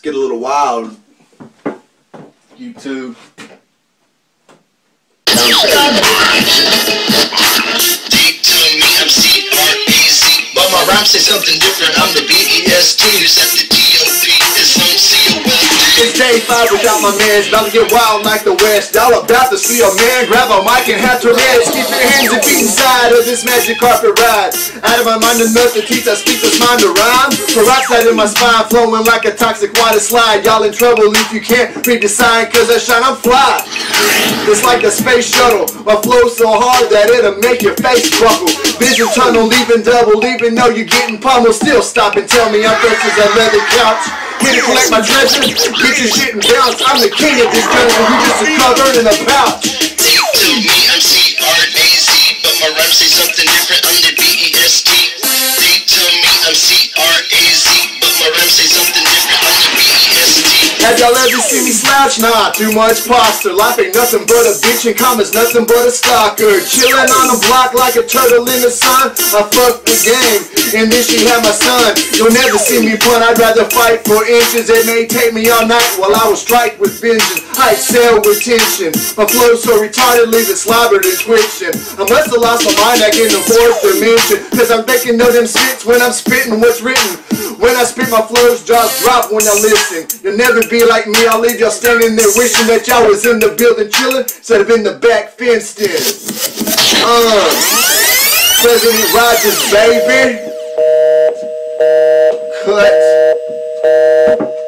get a little wild. YouTube. But my rhyme say something different. I'm the B-E-S-T. You said the T-O-P. It's on C-O-L-D. It's day 5 without my mans, about to get wild like the West. Y'all about to see a man grab a mic and have Tourette's. Keep your hands and feet inside of this magic carpet ride. Out of my mind enough to teach, I speak this mind to rhyme. Peroxide in my spine, flowing like a toxic water slide. Y'all in trouble if you can't read the sign, cause I shine, I'm fly. It's like a space shuttle, my flow so hard that it'll make your face buckle. Vision tunnel, leaving double, even though you're getting pummeled. Still stop and tell me I'm fresh as a leather couch. Here to collect my treasure, get your shit and bounce. I'm the king of this jungle, you just a covered in a pouch. They tell me I'm C-R-A-Z, but my rhyme say something different. I'm the B-E-S-T. They tell me I'm C-R-A-Z, but my rhyme say something different. I'm the B-E-S-T. Have y'all ever seen me slouch? Nah, too much posture. Life ain't nothing but a bitch and commas nothing but a stalker. Chillin' on the block like a turtle in the sun. I fuck the game, and then she had my son. You'll never see me punt, I'd rather fight for inches. It may take me all night while I will strike with vengeance. I excel with tension. My flow so retarded, leave it slobbered and twitching. I must have lost my mind back in the 4th dimension, cause I'm thinking of them spits when I'm spitting what's written. When I spit my flows, jaws drop when I listen. You'll never be like me, I'll leave y'all standing there wishing that y'all was in the building chilling instead of in the back fenced in. President Rogers, baby. Cut.